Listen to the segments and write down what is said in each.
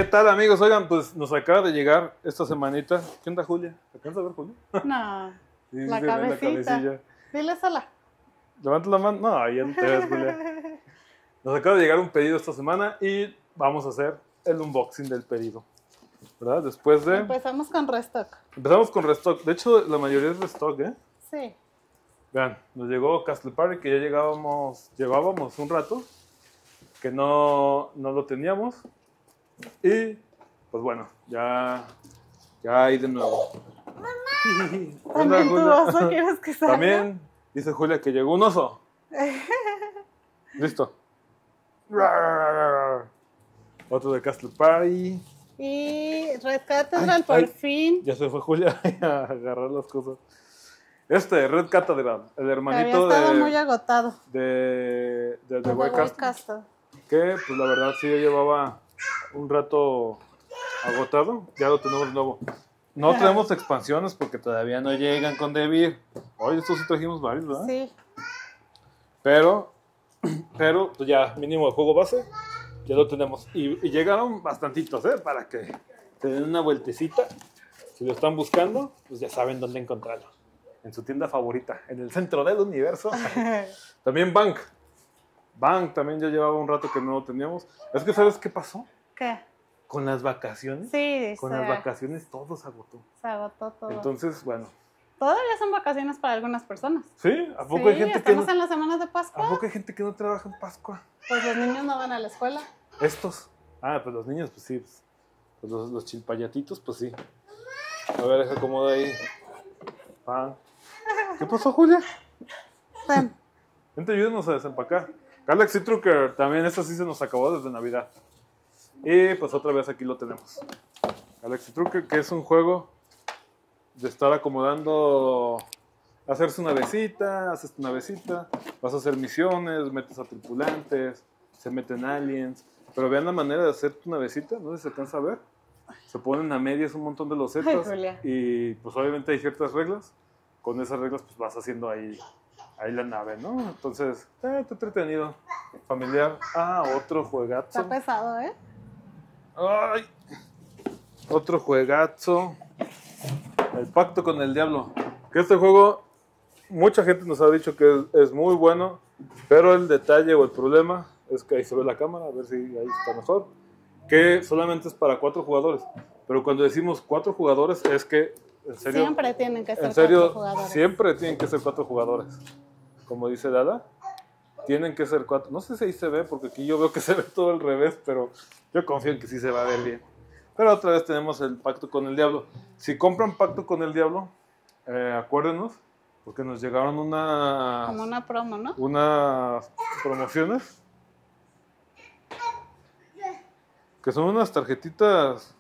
tal, amigos? Oigan, pues nos acaba de llegar esta semanita. ¿Qué onda, Julia? ¿Alcanza a ver, Julia? No, Sí, la se ve cabecita. cabecilla. Dile sola. Levanta la mano. No, ya no te ves, Julia. Nos acaba de llegar un pedido esta semana y vamos a hacer el unboxing del pedido, ¿verdad? Después de... Empezamos con restock. Empezamos con restock. De hecho, la mayoría es restock, ¿eh? Sí. Vean, nos llegó Castle Party, que ya llevábamos un rato, que no lo teníamos. Y, pues bueno, ya hay de nuevo. También tu oso quieres que salga. También dice Julia que llegó un oso. Listo. Otro de Castle Party. Y Red Cathedral por fin. Ya se fue Julia a agarrar las cosas. Red Cathedral, el hermanito había estado muy agotado. de The White Castle, que pues la verdad sí llevaba un rato agotado. Ya lo tenemos nuevo. No traemos expansiones porque todavía no llegan con Devir. Oye, estos sí trajimos varios, ¿verdad? Sí. Pero pues ya mínimo el juego base ya lo tenemos. Y llegaron bastantitos, para que se den una vueltecita. Si lo están buscando, pues ya saben dónde encontrarlo. En su tienda favorita, en el centro del universo. También Bank también ya llevaba un rato que no lo teníamos. Es que ¿sabes qué pasó? ¿Qué? Con las vacaciones. Sí, Con las vacaciones todo se agotó. Se agotó todo. Entonces, bueno. Todavía son vacaciones para algunas personas. ¿Sí? ¿A poco sí, hay gente estamos que no, en las semanas de Pascua. ¿A poco hay gente que no trabaja en Pascua? Pues los niños no van a la escuela. Estos. Pues los niños, pues sí. Pues los chilpayatitos, pues sí. A ver, deja acomoda ahí. ¿Qué pasó, Julia? Ven. Vente, ayúdenos a desempacar. Galaxy Trucker, también esta sí se nos acabó desde Navidad. Y pues otra vez aquí lo tenemos. Galaxy Trucker, que es un juego de estar acomodando, hacerse una navecita, haces tu navecita, vas a hacer misiones, metes a tripulantes, se meten aliens. Pero vean la manera de hacer tu navecita, no sé si se alcanza a ver. Se ponen a medias un montón de losetas. Y pues obviamente hay ciertas reglas. Con esas reglas pues vas haciendo ahí la nave, ¿no? Entonces, está entretenido, familiar. Otro juegazo. Está pesado, ¿eh? ¡Ay! Otro juegazo. El Pacto con el Diablo. Que este juego, mucha gente nos ha dicho que es muy bueno, pero el detalle o el problema es que ahí se ve la cámara, a ver si ahí está mejor, que solamente es para 4 jugadores. Pero cuando decimos 4 jugadores es que, en serio, siempre tienen que ser en serio, 4 jugadores. Siempre tienen que ser 4 jugadores. Como dice Dada, tienen que ser 4. No sé si ahí se ve, porque aquí yo veo que se ve todo al revés, pero yo confío en que sí se va a ver bien. Pero otra vez tenemos el Pacto con el Diablo. Si compran Pacto con el Diablo, acuérdenos, porque nos llegaron como una promo, ¿no? Unas promociones. Que son unas tarjetitas.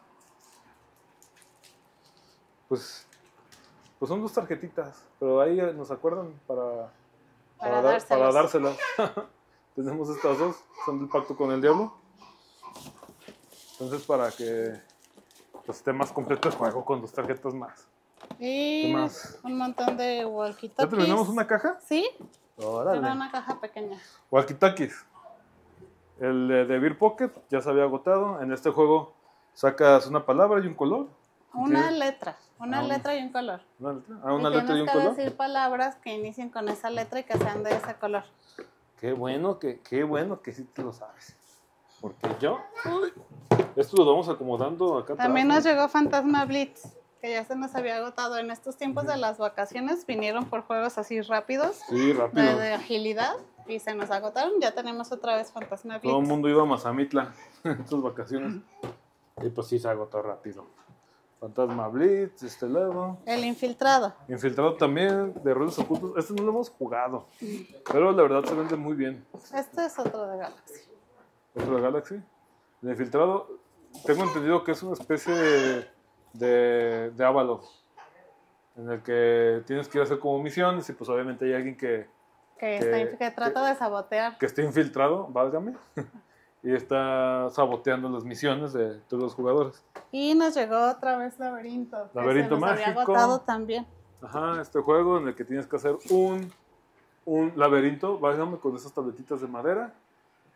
Pues son 2 tarjetitas. Pero ahí nos acuerdan para dárselas. Tenemos estas 2, son del Pacto con el Diablo. Entonces para que pues, esté más completo el juego con 2 tarjetas más. Y un montón de walkie-talkies. ¿Ya terminamos una caja? Sí. Órale. Era una caja pequeña. Walkie-talkies. El de Beer Pocket ya se había agotado. En este juego sacas una palabra y un color. Una letra y un color. ¿Una letra? Una letra y un color. Tienes que decir palabras que inicien con esa letra y que sean de ese color. Qué bueno que sí te lo sabes. Porque esto lo vamos acomodando acá. También nos llegó Fantasma Blitz, que ya se nos había agotado. En estos tiempos de las vacaciones vinieron por juegos así rápidos. Sí, rápido. De agilidad. Y se nos agotaron. Ya tenemos otra vez Fantasma Blitz. Todo el mundo iba a Mazamitla en estas vacaciones. Y pues sí se agotó rápido. Fantasma Blitz, luego. El Infiltrado. Infiltrado también, de Ruedos Ocultos. Este no lo hemos jugado. Pero la verdad se vende muy bien. Este es otro de Galaxy. ¿Otro de Galaxy? El Infiltrado, tengo entendido que es una especie de Avalon. En el que tienes que ir a hacer como misiones y pues obviamente hay alguien que trata de sabotear. Que esté infiltrado, válgame. Y está saboteando las misiones de todos los jugadores. Y nos llegó otra vez Laberinto. Laberinto que se nos Mágico. había agotado también. Ajá, este juego en el que tienes que hacer un laberinto, válgame, con esas tabletitas de madera.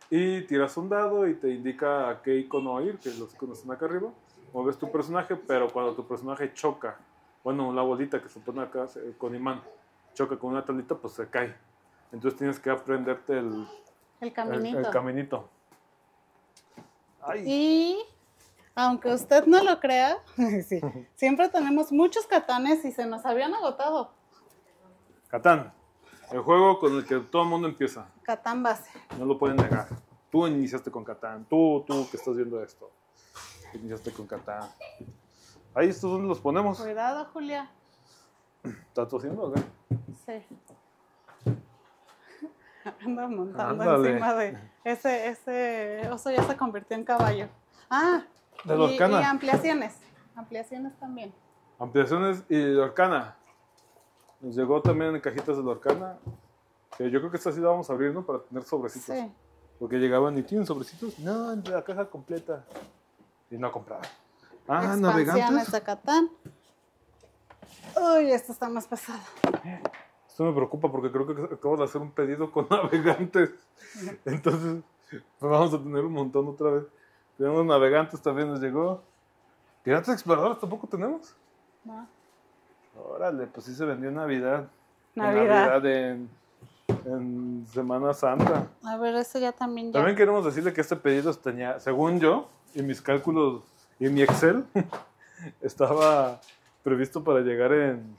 y tiras un dado y te indica a qué icono ir, que los iconos están acá arriba. Mueves tu personaje, pero cuando tu personaje choca, bueno, la bolita que se pone acá con imán, choca con una tablita, pues se cae. Entonces tienes que aprenderte El caminito. el caminito. Ay. Y aunque usted no lo crea, sí, siempre tenemos muchos catanes y se nos habían agotado. Catán, el juego con el que todo el mundo empieza. Catán base. No lo pueden negar. Tú iniciaste con Catán. Tú que estás viendo esto. Iniciaste con Catán. Ahí, ¿estos dónde los ponemos? Cuidado, Julia. ¿Estás tosiendo o qué? Sí. Anda montando Ándale. encima de... Ese oso ya se convirtió en caballo. Ah, De Lorcana. y ampliaciones. Ampliaciones también. Ampliaciones y Lorcana. Nos llegó también en cajitas de Lorcana. Que yo creo que esta sí la vamos a abrir, ¿no? Para tener sobrecitos. Sí. Porque llegaban y tienen sobrecitos. No, en la caja completa. Y no compraban. Ah, Expansiones navegantes. de Catán. Uy, esto está más pesado. Esto me preocupa porque creo que acabo de hacer un pedido con navegantes. Entonces, pues vamos a tener un montón otra vez. Tenemos navegantes, también nos llegó. Piratas Exploradores tampoco tenemos. No. Órale, pues sí se vendió en Navidad. Navidad. En Semana Santa. A ver, eso ya también ya. También queremos decirle que este pedido tenía, según yo, y mis cálculos, y mi Excel, estaba previsto para llegar en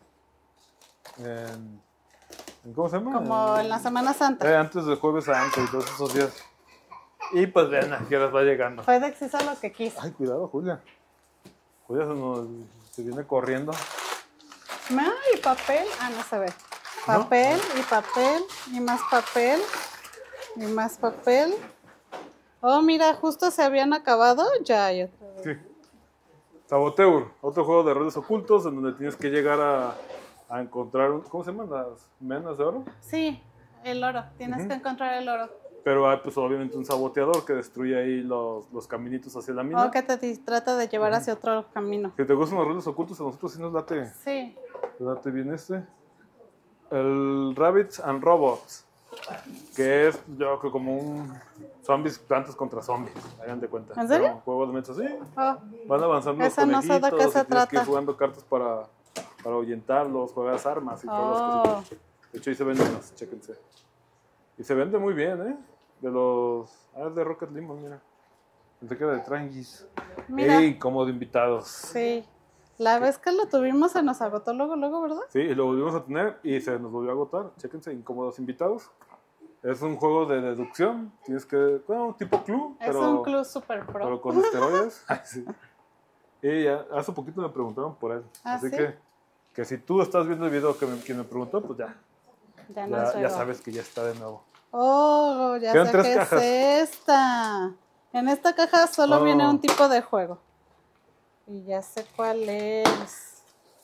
¿cómo se llama? Como en la Semana Santa. Antes del Jueves Santo y todos esos días. Y pues vean a qué horas va llegando. FedEx hizo lo que quiso. Ay, cuidado, Julia. Julia se viene corriendo. Y papel. Ah, no se ve. Papel y papel y más papel y más papel. Oh, mira, justo se habían acabado. Ya hay otra vez. Sí. Saboteur, otro juego de roles ocultos en donde tienes que llegar a encontrar, ¿cómo se llaman? Las menas de oro. Sí, el oro. Tienes que encontrar el oro. Pero hay pues obviamente un saboteador que destruye ahí los caminitos hacia la mina. O que trata de llevar hacia otro camino. Si te gustan los roles ocultos, a nosotros sí nos Sí. late bien este. El Rabbits and Robots, que es yo creo como un zombies, plantas contra zombies, hagan de cuenta. ¿En serio? Un juego de mesa así. Oh, Van avanzando los Esa no sé de conejitos, qué se y tienes que ir trata. jugando cartas para ahuyentarlos, juegas armas y todas las Oh. cositas. De hecho ahí se venden las, chéquense. Y se vende muy bien, ¿eh? De los... Ah, es de Rocket Limbo, mira. Pensé que era de Tranguis. Mira. ¡Ey! Como de invitados. sí. La vez que lo tuvimos se nos agotó luego, ¿verdad? Sí, y lo volvimos a tener y se nos volvió a agotar. Chéquense, Incómodos Invitados. Es un juego de deducción. Tienes que... Bueno, tipo club, Es un club super pro. pero con esteroides. Ay, sí. Y ya, hace poquito me preguntaron por él. ¿Ah, Así sí? que si tú estás viendo el video quien me preguntó, pues ya sabes que ya está de nuevo. Oh, ya Quedan sé 3 qué cajas. es esta. En esta caja solo viene un tipo de juego. Y ya sé cuál es.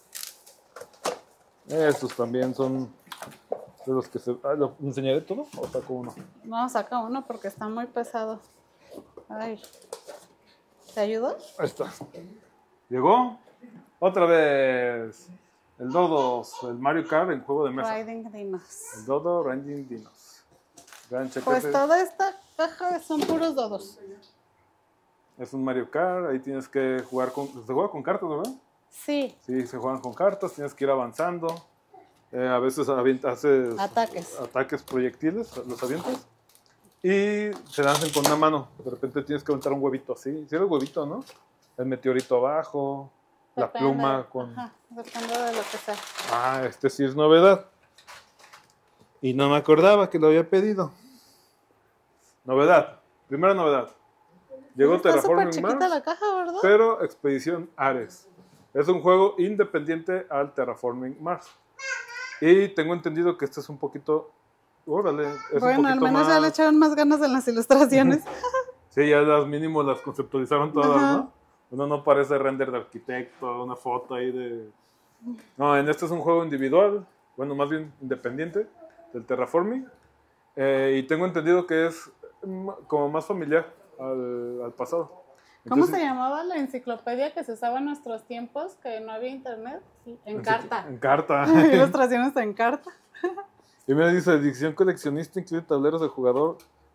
Estos también son de los que se... ¿Lo enseñaré todo o saco uno? No, saca uno porque está muy pesado. Ay. ¿Te ayudo? Ahí está. Llegó otra vez el Dodos, el Mario Kart en juego de mesa. Riding Dinos. El Dodo Riding Dinos. Vean, Pues chéquense. toda esta caja son puros dodos. Es un Mario Kart, ahí tienes que jugar con... Se juega con cartas, ¿verdad? Sí, Sí, se juegan con cartas, tienes que ir avanzando. A veces haces ataques. proyectiles, los avientas. Y se lanzan con una mano. De repente tienes que aventar un huevito así. Si era el huevito, ¿no? El meteorito abajo, la Depende. pluma con... Ajá, depende de lo que sea. Ah, este sí es novedad. Y no me acordaba que lo había pedido. Novedad. Primera novedad. Llegó Está súper Terraforming chiquita Mars, la caja, ¿verdad? pero Expedición Ares. Es un juego independiente al Terraforming Mars. Y tengo entendido que este es un poquito... Órale, es Bueno, un al poquito menos más... ya le echaron más ganas en las ilustraciones. Sí, ya las mínimo las conceptualizaron todas, Ajá. ¿no? Uno no parece render de arquitecto, una foto ahí de... No, en este es un juego individual, bueno, más bien independiente del Terraforming. Y tengo entendido que es como más familiar al pasado. ¿Cómo Entonces, se llamaba la enciclopedia que se usaba en nuestros tiempos, que no había internet? Sí, en carta. En carta. Ilustraciones en carta. Y mira, dice, edición coleccionista incluye tableros de jugador,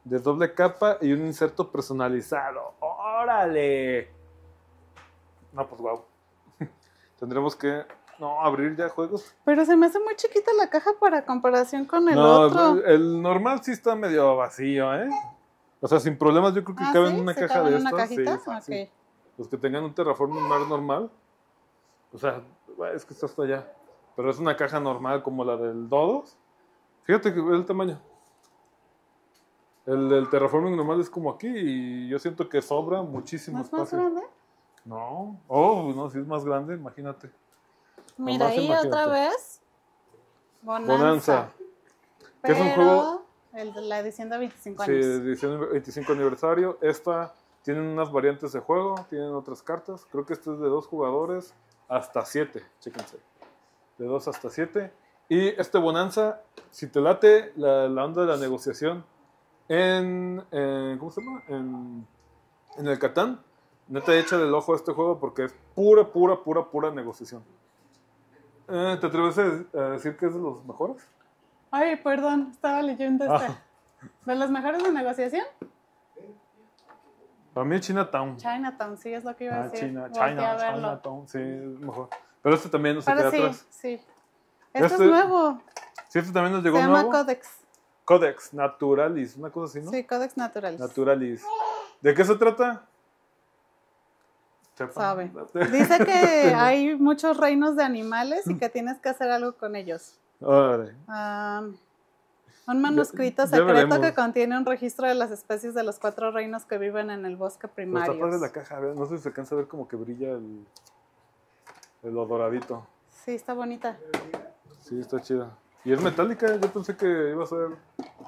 de doble capa y un inserto personalizado. ¡Órale! No, pues wow. Tendremos que abrir ya juegos. Pero se me hace muy chiquita la caja para comparación con el No, otro. el normal sí está medio vacío, ¿eh? O sea, sin problemas yo creo que cabe en ¿sí? una ¿Se caja cabe de en una estas. cajita? Sí, fácil. Ok. Los que tengan un Terraforming Mars normal. O sea, es que está hasta allá. Pero es una caja normal como la del Dodos. Fíjate que ve el tamaño. El Terraforming normal es como aquí y yo siento que sobra muchísimo ¿No es más espacio. grande? No. Oh, no, si es más grande, imagínate. Mira, Nomás ahí imagínate. otra vez. Bonanza. Que Pero es un juego. el de la edición de 25 Sí, años. edición 25 aniversario. Esta tiene unas variantes de juego, tienen otras cartas. Creo que este es de 2 jugadores hasta 7. Chéquense. De 2 hasta 7. Y este Bonanza, si te late la onda de la negociación ¿cómo se llama? En el Catán, neta échale el ojo a este juego porque es pura negociación. ¿Te atreves a decir que es de los mejores? Ay, perdón, estaba leyendo ¿De los mejores de negociación? Para mí Chinatown. Chinatown, sí, es lo que iba a decir. China, Volteé a verlo. Chinatown, sí, es mejor. Pero este también no se Pero queda sí, atrás. sí. Este es Este- nuevo. Sí, este también nos Se llegó llama nuevo. Codex. Codex Naturalis, una cosa así, ¿no? Sí, Codex Naturalis. Naturalis. ¿De qué se trata? Sepa. Sabe. Dice que hay muchos reinos de animales y que tienes que hacer algo con ellos. Órale. Un manuscrito ya secreto veremos. que contiene un registro de las especies de los 4 reinos que viven en el bosque Pero está padre primario. la caja, ¿verdad? No sé si se alcanza a ver como que brilla el doradito. Sí, está bonita. Sí, está chida. Y es metálica, yo pensé que iba a ser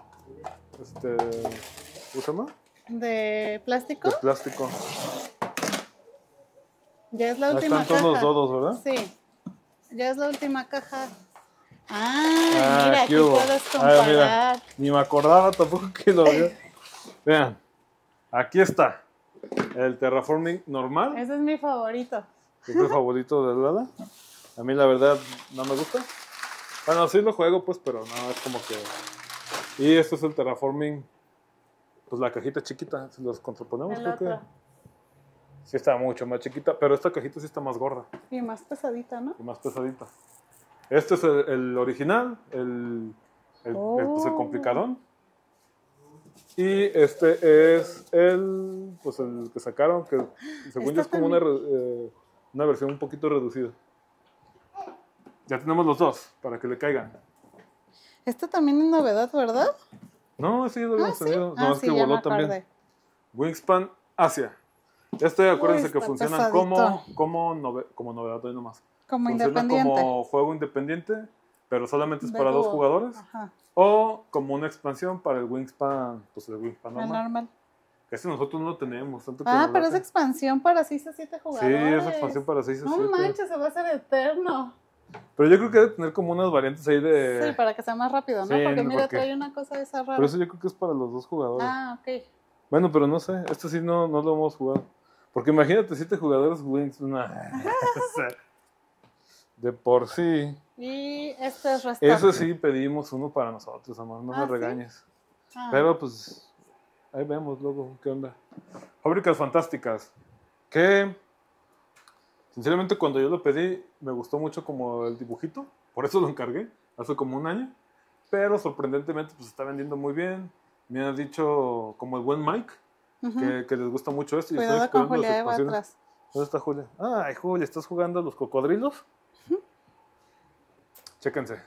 ¿cómo se llama? ¿De plástico? De plástico. Ya es la Ahí última están todos caja. los dodos, ¿verdad? Sí, ya es la última caja. Mira, aquí ¿qué hubo? puedes Ah, mira, comparar. ni me acordaba tampoco que lo había. Vean, aquí está. El Terraforming normal. Ese es mi favorito. Es mi favorito de Lala. A mí la verdad no me gusta. Bueno, sí lo juego pues, pero no, es como que... Y este es el Terraforming, pues la cajita chiquita, si los contraponemos El creo otro. que... Sí está mucho más chiquita, pero esta cajita sí está más gorda Y más pesadita, ¿no? y más pesadita. Este es el original, pues el complicadón. Y este es el que sacaron, que según yo es como una versión un poquito reducida. Ya tenemos los dos, para que le caigan. Este también es novedad, ¿verdad? No, ese ya lo habíamos tenido. No, es sí, que ya me voló también. acordé. Wingspan Asia. Acuérdense que está funcionan pesadito. como novedad hoy nomás. Como Funciona independiente. como juego independiente, pero solamente es De para 2 dúo. jugadores. Ajá, O como una expansión para el Wingspan, pues el Wingspan el normal. normal. Que ese nosotros no lo tenemos. Tanto que Ah, nos pero es late. expansión para 6 a 7 Sí, jugadores. es expansión para 6 a No 7. manches, se va a hacer eterno. Pero yo creo que debe tener como unas variantes ahí de... Sí, para que sea más rápido, ¿no? Sí, Porque no, mira, porque- trae una cosa de esa rara. Pero eso yo creo que es para los 2 jugadores. Ah, ok. Bueno, pero no sé, este sí no lo hemos jugado. Porque imagínate 7 jugadores Wings, de por sí. Y este es restart. Eso sí pedimos uno para nosotros, amor, no me ¿sí? regañes. Ah, Pero pues ahí vemos luego qué onda. Fábricas Fantásticas. Que sinceramente cuando yo lo pedí me gustó mucho como el dibujito. Por eso lo encargué hace como un año. Pero sorprendentemente pues está vendiendo muy bien. Me han dicho como el buen Mike ujú. que les gusta mucho esto. Y Cuidado estoy con esperando las Julia, va expansiones. atrás. ¿Dónde está Julia? Ay, Julia, ¿estás jugando a los cocodrilos? Chéquense.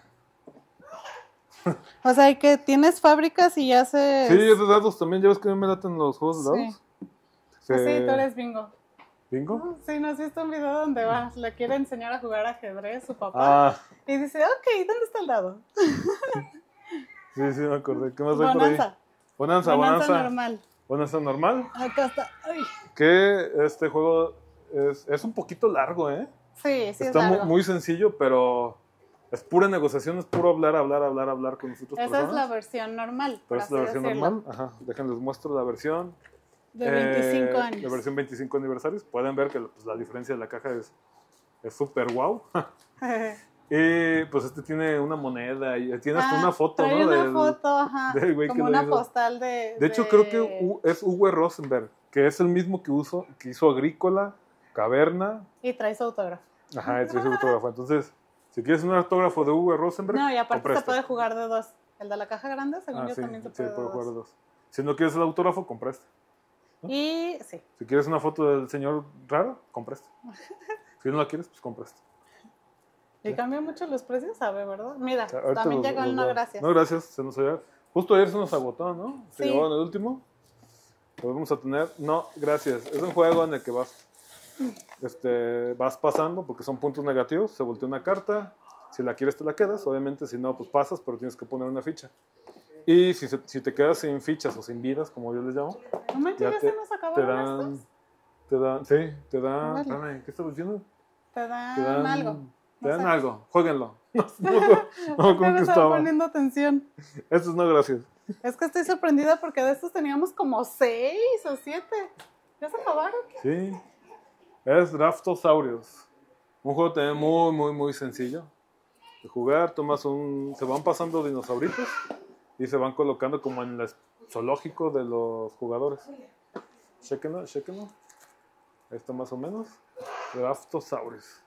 O sea, y que tienes fábricas y ya se... Sí, es de dados también. ¿Ya ves que a mí me laten los juegos de dados? Sí, tú eres bingo. ¿Bingo? Sí, ¿no has visto un video donde le quiere enseñar a jugar ajedrez su papá? Ah, Y dice, ok, ¿dónde está el dado? sí, me acordé. ¿Qué más hay por ahí? Bonanza. Bonanza. Normal. Bonanza normal. Acá está. Ay. Que este juego es un poquito largo, ¿eh? Sí, sí Está es largo. muy sencillo, pero es pura negociación, es puro hablar con nosotros. Esa es la versión normal. Pero por es la así versión decirlo. normal. Ajá, déjenles muestro la versión. De 25 La años. versión 25 aniversarios. Pueden ver que pues, la diferencia de la caja es súper wow. Pues este tiene una moneda y tiene hasta una foto, trae ¿no? una foto, ajá. Del güey que Como lo una hizo. postal de... De hecho, creo que es Uwe Rosenberg, que es el mismo que hizo Agrícola, Caverna. Y trae su autógrafo. Ajá, es su autógrafo. Entonces, si quieres un autógrafo de Uwe Rosenberg, No, y aparte compra se este. puede jugar de dos. El de la caja grande, según yo, Sí, también se sí, puede puede de jugar dos. de dos. Si no quieres el autógrafo, compra este. Y sí. Si quieres una foto del señor raro, compra este. Si no la quieres, pues compra este. ¿Y cambian mucho los precios? ¿Sabe, verdad? Mira, Ahorita también llegó el no veo. gracias. No, gracias, se nos había... Justo ayer se nos agotó, ¿no? Se Sí. llegó en el último. Lo vamos a tener. No, gracias. Es un juego en el que vas pasando, porque son puntos negativos. Se voltea una carta. Si la quieres, te la quedas. Obviamente, si no, pues pasas, pero tienes que poner una ficha. Y si te quedas sin fichas o sin vidas, como yo les llamo, No manches, ya se nos te acabaron estos. te dan, Órale. espérame, ¿qué estás diciendo? Te dan algo. Te No dan sé. algo, jueguenlo. No, ¿cómo No que estaba estaba? poniendo atención. Estos no, gracias. Es que estoy sorprendida porque de estos teníamos como 6 o 7. ¿Ya se acabaron? Sí, es Draftosaurios. Un juego también muy, muy, muy sencillo de jugar. Se van pasando dinosauritos y se van colocando como en el zoológico de los jugadores. Chéquenlo, chéquenlo. Esto más o menos. Draftosaurios.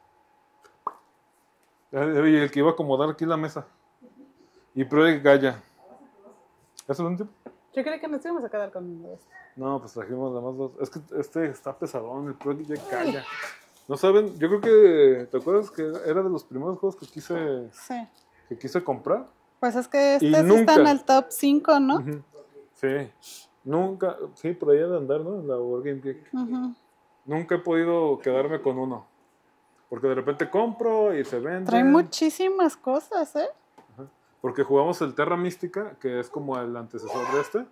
Y el que iba a acomodar aquí la mesa. Y Project Gaia. ¿Eso es un tipo? Yo creí que nos íbamos a quedar con uno de estos. No, pues trajimos nada más dos. Es que este está pesadón, el Project Gaia. No saben, yo creo que, ¿te acuerdas que era de los primeros juegos que quise comprar? Pues es que Y este sí nunca. está en el top 5, ¿no? Ujú. Sí, nunca, sí, por allá de andar, ¿no? En la World Game Geek. Ujú. Nunca he podido quedarme con uno. Porque de repente compro y se vende. Trae muchísimas cosas, ¿eh? Porque jugamos el Terra Mística, que es como el antecesor de este.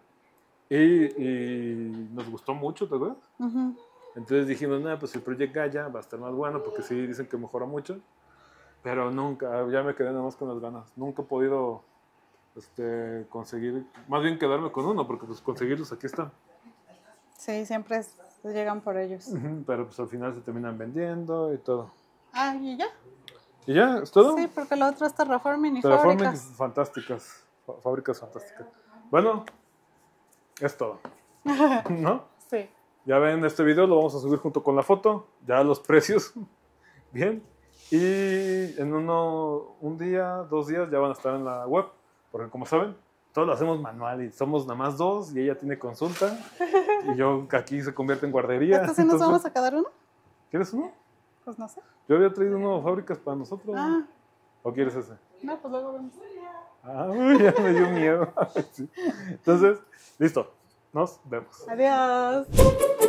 Y nos gustó mucho, ¿te acuerdas? Ujú. Entonces dijimos, nada, pues el Project Gaia va a estar más bueno, porque sí dicen que mejora mucho. Pero nunca, ya me quedé nada más con las ganas. Nunca he podido conseguir, más bien quedarme con uno, porque pues conseguirlos aquí están. Sí, siempre llegan por ellos. Pero pues al final se terminan vendiendo y todo. Ah, ¿y ya? ¿Y ya? ¿Es todo? Sí, porque lo otro es Terraforming y Terraforming fábricas. fantásticas. Fábricas fantásticas. Bueno, es todo. ¿No? Sí. Ya ven, este video lo vamos a subir junto con la foto. Ya los precios. Bien. Y en un día, 2 días ya van a estar en la web. Porque como saben, todo lo hacemos manual y somos nada más 2 y ella tiene consulta. Y yo aquí se convierte en guardería. ¿Esto sí nos vamos a quedar uno? ¿Quieres uno? Pues no sé. Yo había traído uno de fábricas para nosotros. Ah, ¿O quieres ese? no, pues luego vemos. Ah, uy, ya me dio miedo. Sí. Entonces, listo. Nos vemos. Adiós.